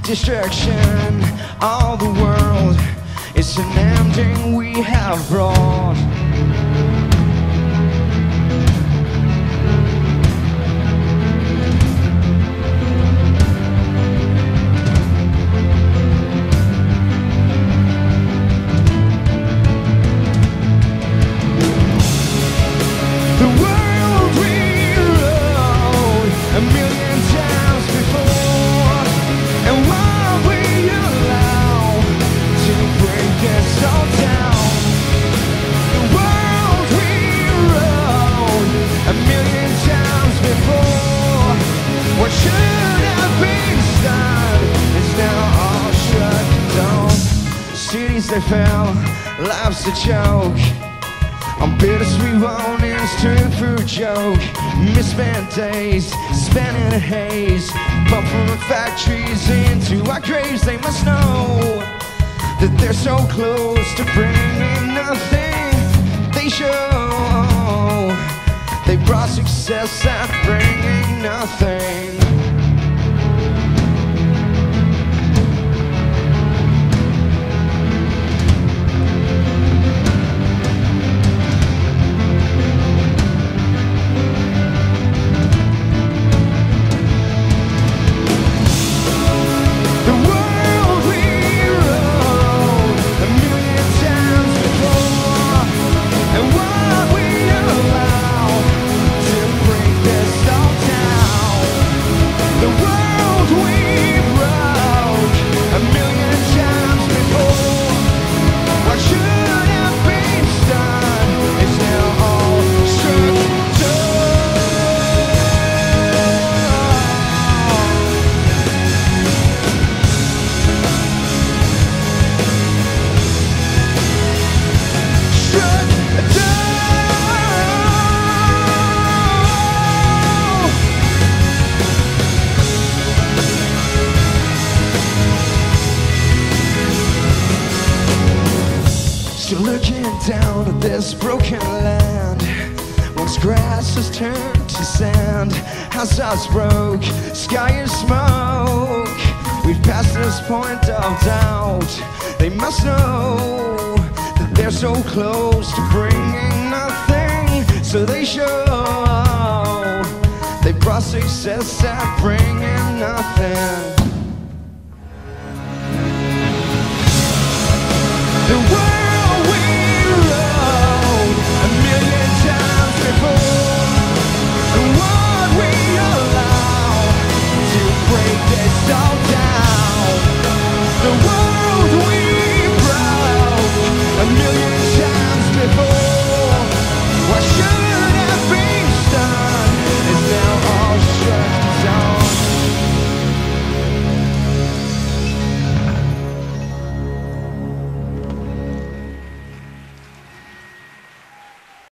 destruction of the world. It's an ending we have brought. The world we rode a million times before, and what we allow to break us all down. The world we rode a million times before, what should have been done is now all shut down. Cities they fell, lives a joke. On bittersweet warnings turned for a joke. Misspent days, spent in a haze. Pumped from the factories into our graves. They must know that they're so close to bringing nothing. They show they brought success at bringing nothing. So looking down at this broken land, once grass has turned to sand, houses broke, sky is smoke. We've passed this point of doubt. They must know that they're so close to bringing nothing. So they show they brought success at bringing nothing.